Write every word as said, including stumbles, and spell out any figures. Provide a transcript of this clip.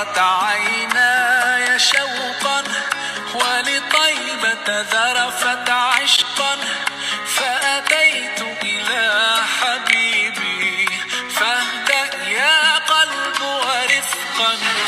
فاضت عيناي شوقا ولطيبة ذرفت عشقا، فأتيت إلى حبيبي فاهدأ يا قلب ورفقا.